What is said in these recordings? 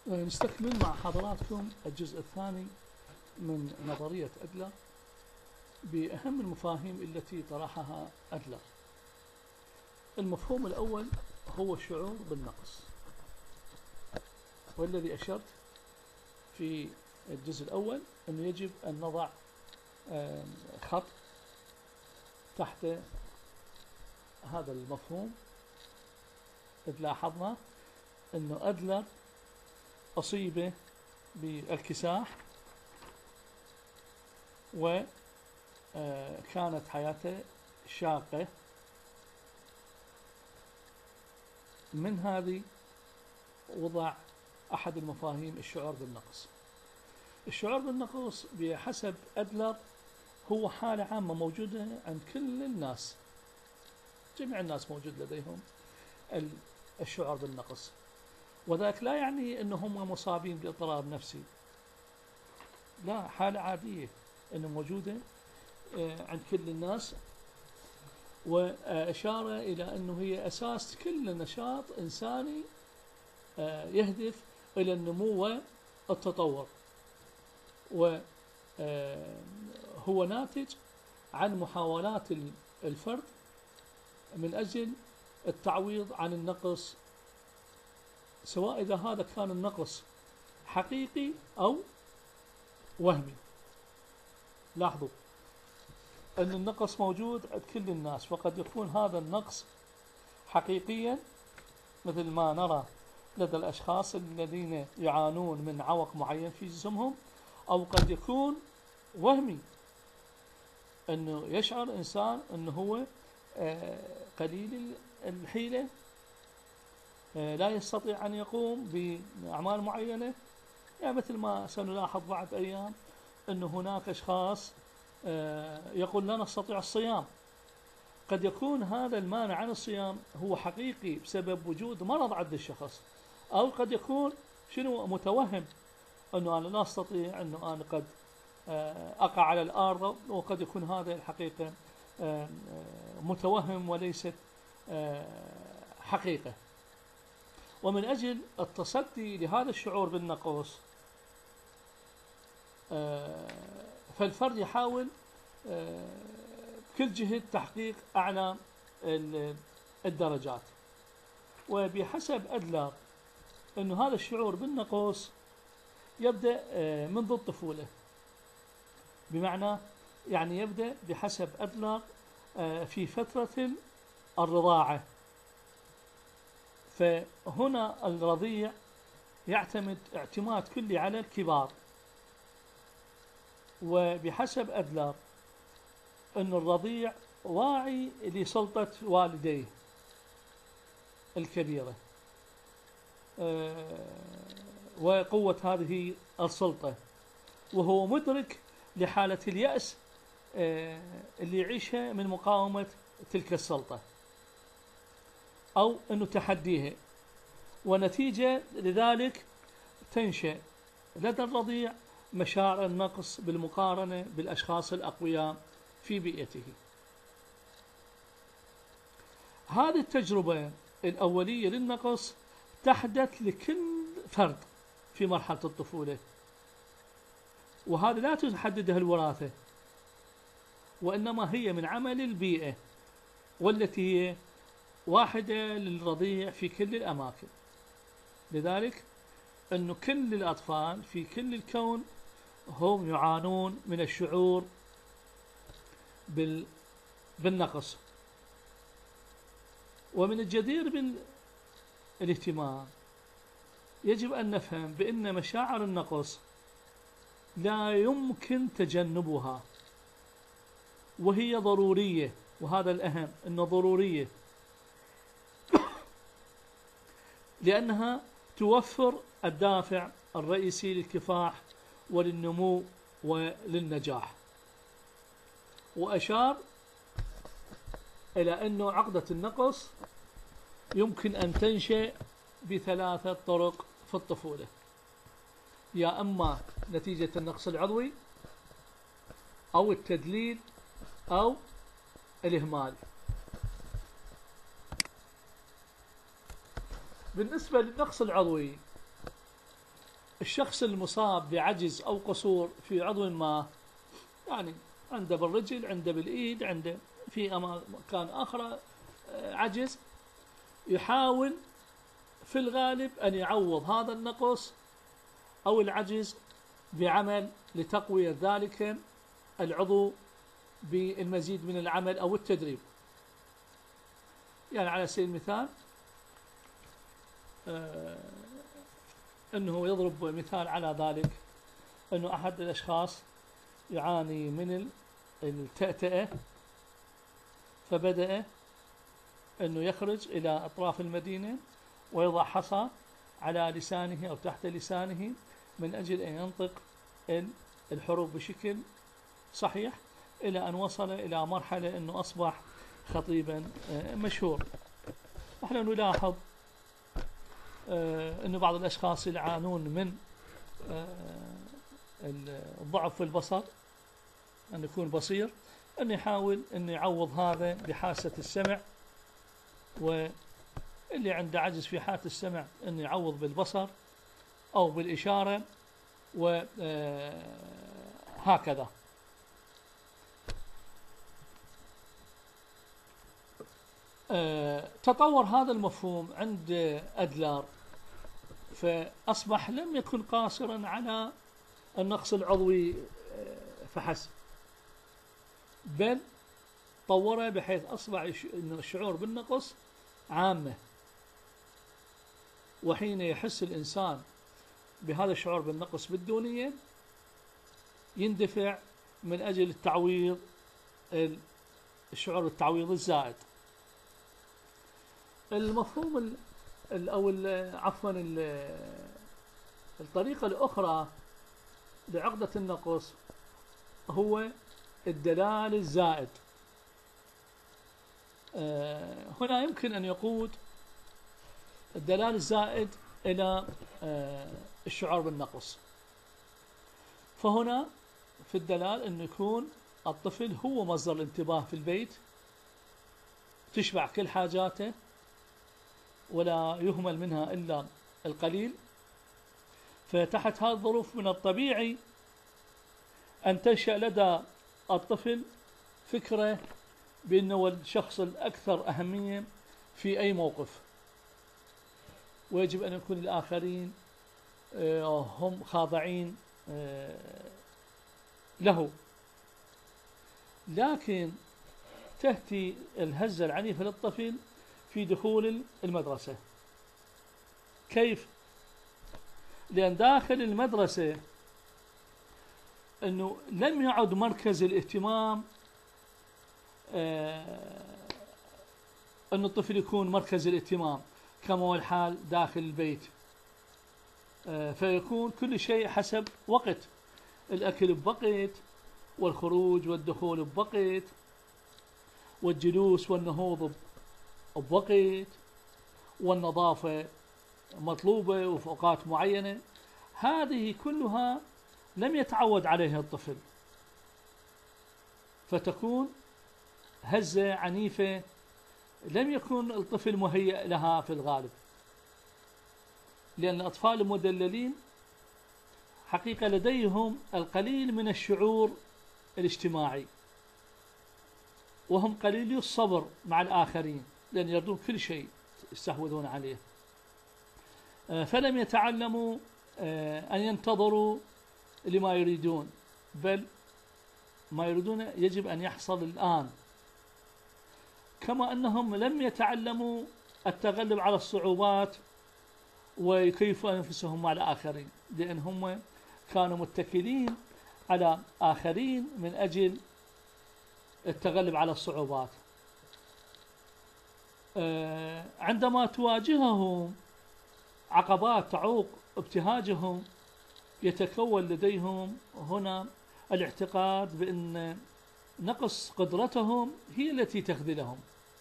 نستكمل مع حضراتكم الجزء الثاني من نظرية أدلر بأهم المفاهيم التي طرحها أدلر. المفهوم الأول هو الشعور بالنقص، والذي أشرت في الجزء الأول أنه يجب أن نضع خط تحت هذا المفهوم، إذ لاحظنا أنه أدلر أصيب بالكساح وكانت حياته شاقة. من هذه وضع أحد المفاهيم الشعور بالنقص. الشعور بالنقص بحسب أدلر هو حالة عامة موجودة عند كل الناس، جميع الناس موجود لديهم الشعور بالنقص، وذلك لا يعني أنهم مصابين باضطراب نفسي، لا، حالة عادية أنه موجودة عند كل الناس. وأشار إلى أنه هي أساس كل نشاط إنساني يهدف إلى النمو والتطور، وهو ناتج عن محاولات الفرد من أجل التعويض عن النقص، سواء إذا هذا كان النقص حقيقي أو وهمي. لاحظوا أن النقص موجود عند كل الناس، وقد يكون هذا النقص حقيقيا مثل ما نرى لدى الأشخاص الذين يعانون من عوق معين في جسمهم، أو قد يكون وهمي، أنه يشعر إنسان أنه هو قليل الحيلة، لا يستطيع أن يقوم بأعمال معينة. يعني مثل ما سنلاحظ بعد أيام أن هناك أشخاص يقول لا نستطيع الصيام. قد يكون هذا المانع عن الصيام هو حقيقي بسبب وجود مرض عند الشخص، أو قد يكون متوهم أنه أنا لا أستطيع، أنه أنا قد أقع على الأرض، وقد يكون هذا الحقيقة متوهم وليست حقيقة. ومن أجل التصدي لهذا الشعور بالنقص فالفرد يحاول بكل جهد تحقيق أعلى الدرجات. وبحسب أدلر أن هذا الشعور بالنقص يبدأ منذ الطفولة، بمعنى يعني يبدأ بحسب أدلر في فترة الرضاعة. فهنا الرضيع يعتمد اعتماد كلي على الكبار، وبحسب أدلر أن الرضيع واعي لسلطة والديه الكبيرة وقوة هذه السلطة، وهو مدرك لحالة اليأس اللي يعيشها من مقاومة تلك السلطة أو أنه تحديها. ونتيجة لذلك تنشأ لدى الرضيع مشاعر النقص بالمقارنة بالأشخاص الأقوياء في بيئته. هذه التجربة الأولية للنقص تحدث لكل فرد في مرحلة الطفولة، وهذا لا تحددها الوراثة، وإنما هي من عمل البيئة، والتي هي واحدة للرضيع في كل الأماكن. لذلك أن كل الأطفال في كل الكون هم يعانون من الشعور بالنقص. ومن الجدير بالاهتمام يجب أن نفهم بأن مشاعر النقص لا يمكن تجنبها، وهي ضرورية، وهذا الأهم أنه ضرورية، لأنها توفر الدافع الرئيسي للكفاح وللنمو وللنجاح. وأشار إلى أن عقدة النقص يمكن أن تنشأ بثلاثة طرق في الطفولة، يا أما نتيجة النقص العضوي أو التدليل أو الإهمال. بالنسبة للنقص العضوي الشخص المصاب بعجز أو قصور في عضو ما، يعني عنده بالرجل، عنده بالإيد، عنده في مكان آخر عجز، يحاول في الغالب أن يعوض هذا النقص أو العجز بعمل لتقوية ذلك العضو بالمزيد من العمل أو التدريب. يعني على سبيل المثال أنه يضرب مثال على ذلك أنه أحد الأشخاص يعاني من التأتأة، فبدأ أنه يخرج إلى أطراف المدينة ويضع حصى على لسانه أو تحت لسانه من أجل أن ينطق الحروف بشكل صحيح، إلى أن وصل إلى مرحلة أنه أصبح خطيبا مشهور. نحن نلاحظ أن بعض الأشخاص يعانون من الضعف في البصر، أن يكون بصير، أن يحاول أن يعوض هذا بحاسة السمع، واللي عنده عجز في حاسة السمع أن يعوض بالبصر أو بالإشارة، وهكذا. تطور هذا المفهوم عند أدلر، فأصبح لم يكن قاصرا على النقص العضوي فحسب، بل طوره بحيث أصبح الشعور بالنقص عامة، وحين يحس الإنسان بهذا الشعور بالنقص بالدونية يندفع من أجل التعويض، الشعور بالتعويض الزائد. المفهوم عفوا الطريقة الأخرى لعقدة النقص هو الدلال الزائد. هنا يمكن أن يقود الدلال الزائد إلى الشعور بالنقص. فهنا في الدلال أن يكون الطفل هو مصدر الانتباه في البيت، تشبع كل حاجاته ولا يهمل منها إلا القليل. فتحت هذه الظروف من الطبيعي أن تنشأ لدى الطفل فكرة بأنه الشخص الأكثر أهمية في أي موقف، ويجب أن يكون الآخرين هم خاضعين له. لكن تأتي الهزة العنيفة للطفل في دخول المدرسة. كيف؟ لأن داخل المدرسة أنه لم يعد مركز الاهتمام أن الطفل يكون مركز الاهتمام كما هو الحال داخل البيت، فيكون كل شيء حسب وقت، الأكل بوقت، والخروج والدخول بوقت، والجلوس والنهوض بوقت، والنظافة مطلوبة وفي أوقات معينة. هذه كلها لم يتعود عليها الطفل، فتكون هزة عنيفة لم يكن الطفل مهيأ لها في الغالب، لأن الأطفال المدللين حقيقة لديهم القليل من الشعور الاجتماعي، وهم قليلي الصبر مع الآخرين، لأن يردون كل شيء يستحوذون عليه. فلم يتعلموا أن ينتظروا لما يريدون، بل ما يريدون يجب أن يحصل الآن. كما أنهم لم يتعلموا التغلب على الصعوبات ويكيفوا أنفسهم مع الآخرين، لأنهم كانوا متكلين على آخرين من أجل التغلب على الصعوبات. عندما تواجههم عقبات تعوق ابتهاجهم يتكون لديهم هنا الاعتقاد بأن نقص قدرتهم هي التي تخذلهم.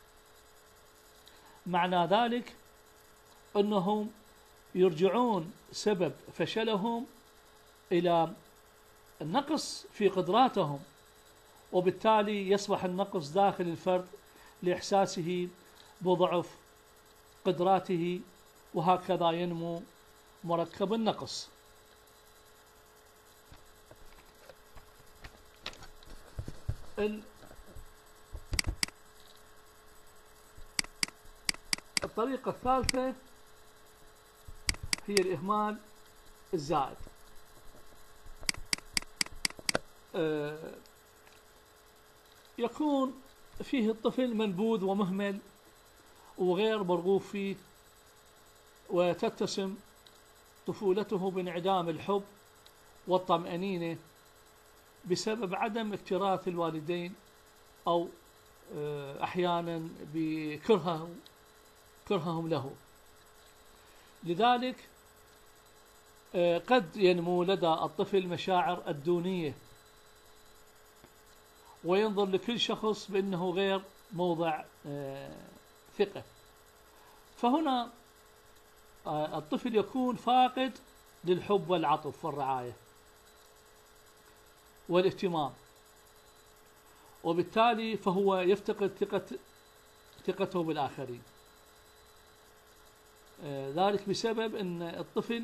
معنى ذلك أنهم يرجعون سبب فشلهم إلى النقص في قدراتهم، وبالتالي يصبح النقص داخل الفرد لإحساسه بضعف قدراته، وهكذا ينمو مركب النقص. الطريقة الثالثة هي الإهمال الزائد. يكون فيه الطفل منبوذ ومهمل وغير مرغوب فيه، وتتسم طفولته بانعدام الحب والطمأنينة بسبب عدم اكتراث الوالدين، أو أحيانا بكرههم له. لذلك قد ينمو لدى الطفل مشاعر الدونية، وينظر لكل شخص بأنه غير موضع ثقة. فهنا الطفل يكون فاقد للحب والعطف والرعاية والاهتمام، وبالتالي فهو يفتقد ثقته بالآخرين. ذلك بسبب أن الطفل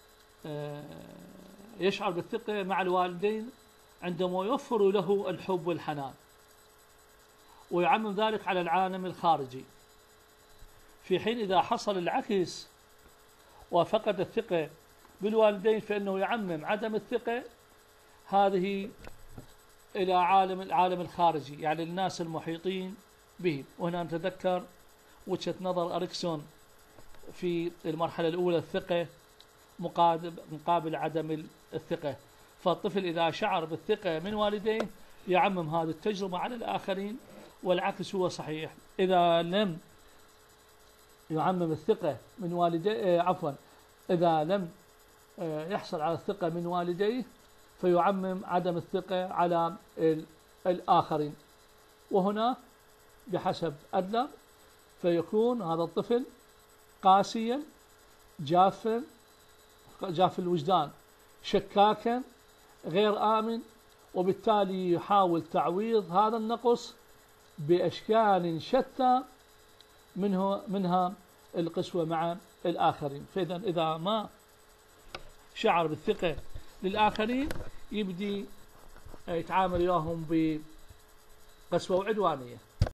يشعر بالثقة مع الوالدين عندما يوفروا له الحب والحنان، ويعمم ذلك على العالم الخارجي. في حين إذا حصل العكس وفقد الثقة بالوالدين، فإنه يعمم عدم الثقة هذه إلى العالم الخارجي، يعني الناس المحيطين به. وهنا نتذكر وجهة نظر أريكسون في المرحلة الأولى، الثقة مقابل عدم الثقة. فالطفل إذا شعر بالثقة من والديه يعمم هذه التجربة على الآخرين، والعكس هو صحيح. إذا لم يعمم الثقة من والديه، إذا لم يحصل على الثقة من والديه فيعمم عدم الثقة على الآخرين. وهنا بحسب أدلر فيكون هذا الطفل قاسيا، جاف الوجدان، شكاكا، غير آمن، وبالتالي يحاول تعويض هذا النقص بأشكال شتى، منها القسوة مع الآخرين. فإذا إذا ما شعر بالثقة للآخرين يبدي يتعامل وياهم بقسوة وعدوانية.